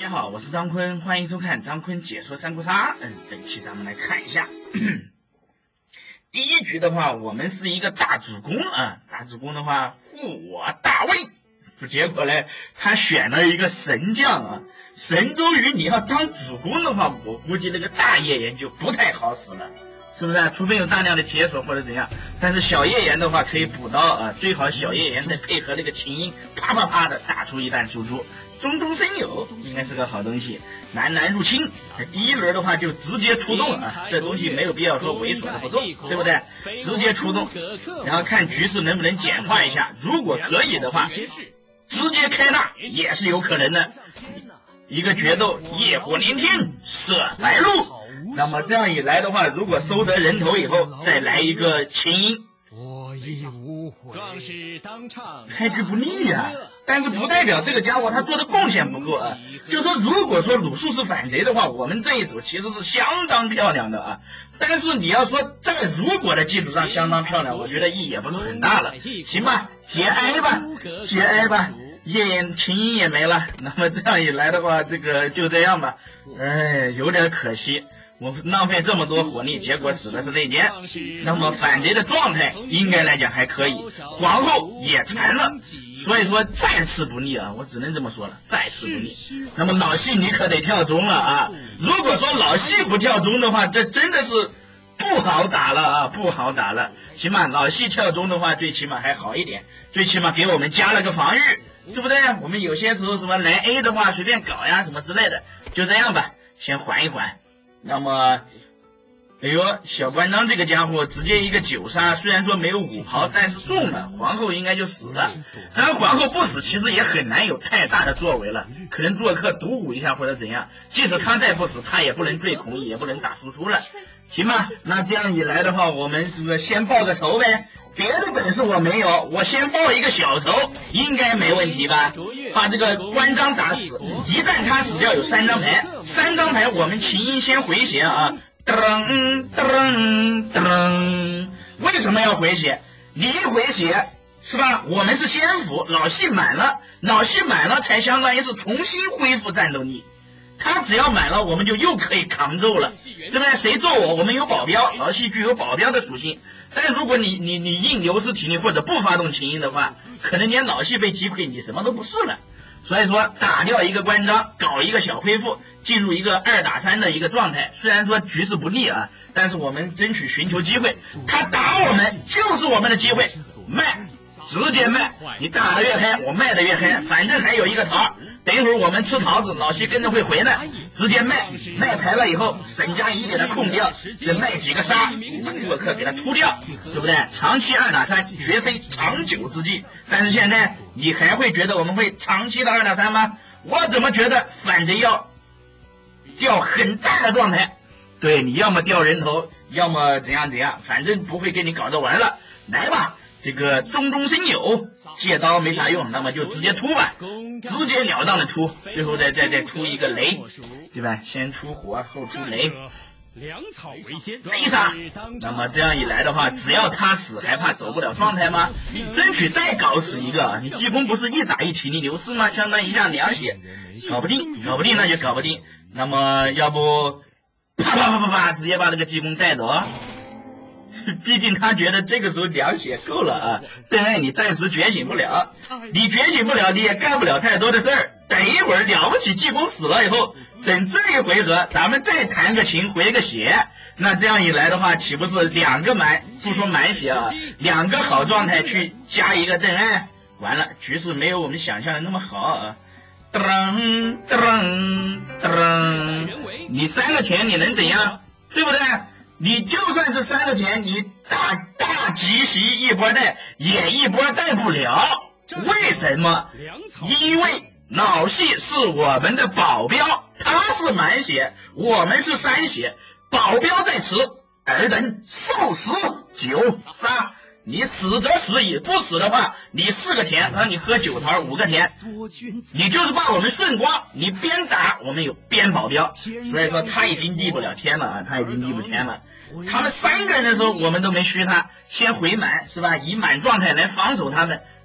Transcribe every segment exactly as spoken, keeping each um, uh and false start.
家好，我是张坤，欢迎收看张坤解说三国杀。嗯，本期咱们来看一下第一局的话，我们是一个大主公啊，大主公的话护我大魏，结果呢，他选了一个神将啊，神周瑜你要当主公的话，我估计那个大叶岩就不太好使了。是不是、啊？除非有大量的解锁或者怎样，但是小叶岩的话可以补刀啊，最好小叶岩再配合那个琴音，啪啪啪的打出一弹输出。中中生有应该是个好东西。南南入侵，第一轮的话就直接出动啊，这东西没有必要说猥琐的不动，对不对？直接出动，然后看局势能不能简化一下，如果可以的话，直接开大也是有可能的。一个决斗，夜火连天，射白鹿。那么这样一来的话，如果收得人头以后，再来一个琴音， 我亦无悔。壮士当场开局不利呀、啊，但是不代表这个家伙他做的贡献不够啊。就说如果说鲁肃是反贼的话，我们这一手其实是相当漂亮的啊。但是你要说在如果的基础上相当漂亮，我觉得意义也不是很大了。行吧，节哀吧，节哀吧。夜琴音也没了，那么这样一来的话，这个就这样吧。哎，有点可惜。我浪费这么多火力，结果死的是内奸。那么反贼的状态应该来讲还可以，皇后也残了，所以说再次不利啊，我只能这么说了，再次不利。那么老戏你可得跳中了啊！如果说老戏不跳中的话，这真的是不好打了啊，不好打了。起码老戏跳中的话，最起码还好一点，最起码给我们加了个防御，对不对？我们有些时候什么来 A 的话随便搞呀，什么之类的，就这样吧，先缓一缓。那么，哎呦，小关张这个家伙直接一个九杀，虽然说没有五袍，但是中了，皇后应该就死了。当然皇后不死，其实也很难有太大的作为了，可能做客独舞一下或者怎样。即使他再不死，他也不能坠孔，也不能打输出了，行吧？那这样一来的话，我们是不是先报个仇呗？别的本事我没有，我先报一个小仇，应该没问题吧？把这个关张打死，一旦他死掉有三张牌，三张牌我们琴音先回血啊，噔噔噔，为什么要回血？你一回血是吧？我们是先辅，老戏满了，老戏满了才相当于是重新恢复战斗力。他只要满了，我们就又可以扛揍了，对不对？谁揍我，我们有保镖，老戏具有保镖的属性。但是如果你你你硬流失体力或者不发动琴音的话，可能连老戏被击溃，你什么都不是了。所以说打掉一个关张，搞一个小恢复，进入一个二打三的一个状态。虽然说局势不利啊，但是我们争取寻求机会。他打我们就是我们的机会，卖。直接卖，你打得越嗨，我卖得越嗨，反正还有一个桃，等一会儿我们吃桃子，老西跟着会回来，直接卖，卖牌了以后，沈佳宜给他控掉，再卖几个杀，把洛克给他突掉，对不对？长期二打三绝非长久之计，但是现在你还会觉得我们会长期的二打三吗？我怎么觉得反贼要掉很大的状态？对，你要么掉人头，要么怎样怎样，反正不会跟你搞着玩了，来吧。这个中中生有，借刀没啥用，那么就直接突吧，直截了当的突，最后再再再突一个雷，对吧？先出火后出雷， 粮草为先， 雷杀。那么这样一来的话，只要他死，还怕走不了状态吗？争取再搞死一个，你济公不是一打一体力流失吗？相当于一下两血，搞不定，搞不定那就搞不定。那么要不啪啪啪啪啪，直接把这个济公带走。毕竟他觉得这个时候两血够了啊，邓艾你暂时觉醒不了，你觉醒不了，你也干不了太多的事儿。等一会儿了不起济公死了以后，等这一回合咱们再弹个琴回个血，那这样一来的话，岂不是两个满，不说满血啊，两个好状态去加一个邓艾，完了局势没有我们想象的那么好啊。噔噔噔，你三个钱你能怎样，对不对？你就算是三个田，你大大集袭一波带也一波带不了，为什么？因为老戏是我们的保镖，他是满血，我们是三血，保镖在此，尔等受死九杀。你死则死矣，不死的话，你四个田，让你喝九桃五个田，你就是把我们顺光。你边打，我们有边保镖，所以说他已经逆不了天了啊，他已经逆不天了。他们三个人的时候，我们都没虚他，先回满是吧？以满状态来防守他们，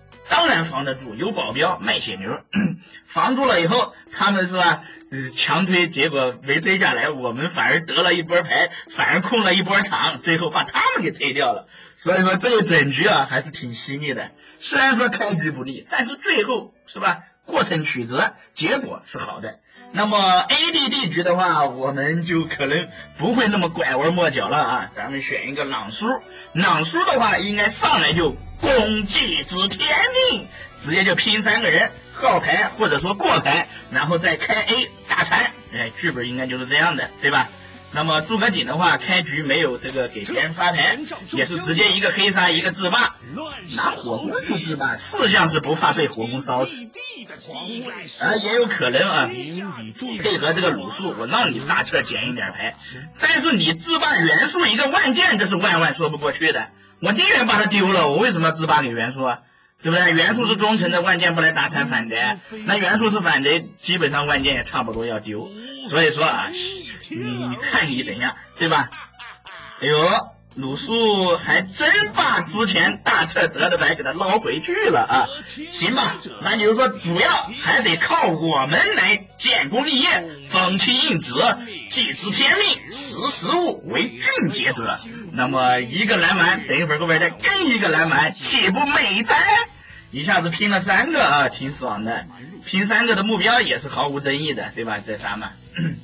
当然防得住，有保镖卖血牛，防住了以后，他们是吧，呃、强推，结果没推下来，我们反而得了一波牌，反而控了一波场，最后把他们给推掉了。所以说这个整局啊还是挺犀利的，虽然说开局不利，但是最后是吧，过程曲折，结果是好的。那么 A D D 局的话，我们就可能不会那么拐弯抹角了啊，咱们选一个朗书。朗书的话，应该上来就攻击之天命，直接就拼三个人号牌或者说过牌，然后再开 A 大残。哎，剧本应该就是这样的，对吧？那么诸葛瑾的话，开局没有这个给别人发牌，也是直接一个黑杀一个自霸，拿火攻去自霸，四项是不怕被火攻烧死啊，也有可能啊，配合这个鲁肃，我让你大撤捡一点牌，但是你自霸元素一个万剑，这是万万说不过去的，我宁愿把它丢了，我为什么要自霸给元素啊？对不对？元素是忠诚的，万剑不来打残反贼，那元素是反贼，基本上万剑也差不多要丢。所以说啊，你看你怎样，对吧？哎呦，鲁肃还真把之前大撤得的牌给他捞回去了啊！行吧，那就是说主要还得靠我们来建功立业，风气印旨，祭之天命，识时务，为俊杰者。那么一个蓝丸，等一会儿后边再跟一个蓝丸，岂不美哉？一下子拼了三个啊，挺爽的。拼三个的目标也是毫无争议的，对吧？这仨嘛。嗯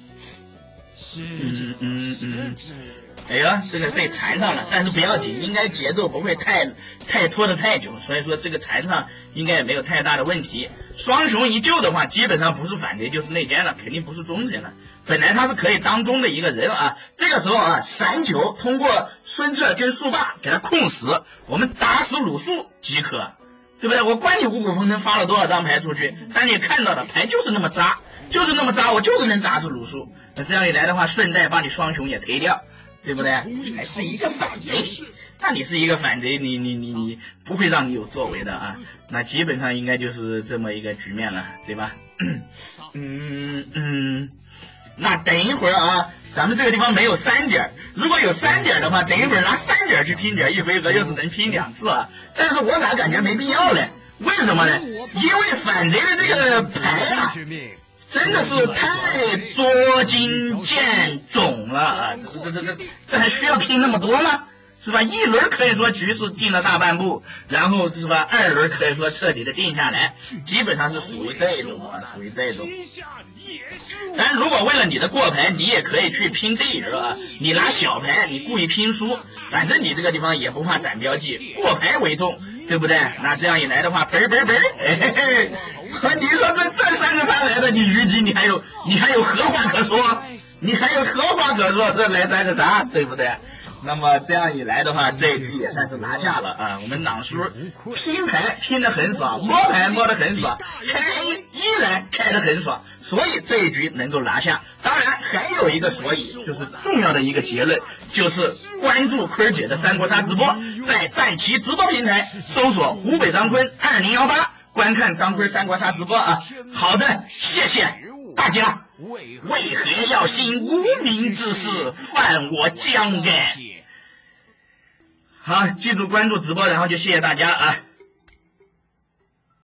嗯嗯。哎呀，这个被缠上了，但是不要紧，应该节奏不会太太拖得太久，所以说这个缠上应该也没有太大的问题。双雄一救的话，基本上不是反贼就是内奸了，肯定不是忠臣了。本来他是可以当中的一个人啊，这个时候啊，闪球通过孙策跟树霸给他控死，我们打死鲁肃即可，对不对？我管你五谷丰登发了多少张牌出去，但你看到的牌就是那么渣，就是那么渣，我就是能打死鲁肃。那这样一来的话，顺带把你双雄也推掉。对不对？还是一个反贼，那你是一个反贼，你你你你不会让你有作为的啊。那基本上应该就是这么一个局面了，对吧？嗯嗯，那等一会儿啊，咱们这个地方没有三点，如果有三点的话，等一会儿拿三点去拼点，一回合就是能拼两次啊。但是我咋感觉没必要嘞？为什么呢？因为反贼的这个牌啊。真的是太捉襟见肘了啊！这这这这这还需要拼那么多吗？是吧？一轮可以说局势定了大半步，然后是吧？二轮可以说彻底的定下来，基本上是属于这种啊，属于这种。但如果为了你的过牌，你也可以去拼对人啊，你拿小牌，你故意拼输，反正你这个地方也不怕斩标记，过牌为重，对不对？那这样一来的话，嘣嘣嘣，嘿嘿嘿。你说这这三个杀来的，你虞姬你还有你还有何话可说？你还有何话可说？这来三个杀，对不对？那么这样一来的话，这一局也算是拿下了啊！我们朗叔拼牌拼得很爽，摸牌摸得很爽，开依然开得很爽，所以这一局能够拿下。当然还有一个所以，就是重要的一个结论，就是关注坤姐的三国杀直播，在战旗直播平台搜索湖北张坤二零一八。观看张坤三国杀直播啊！好的，谢谢大家。为何要行无名之事，犯我疆界？好，记住关注直播，然后就谢谢大家啊！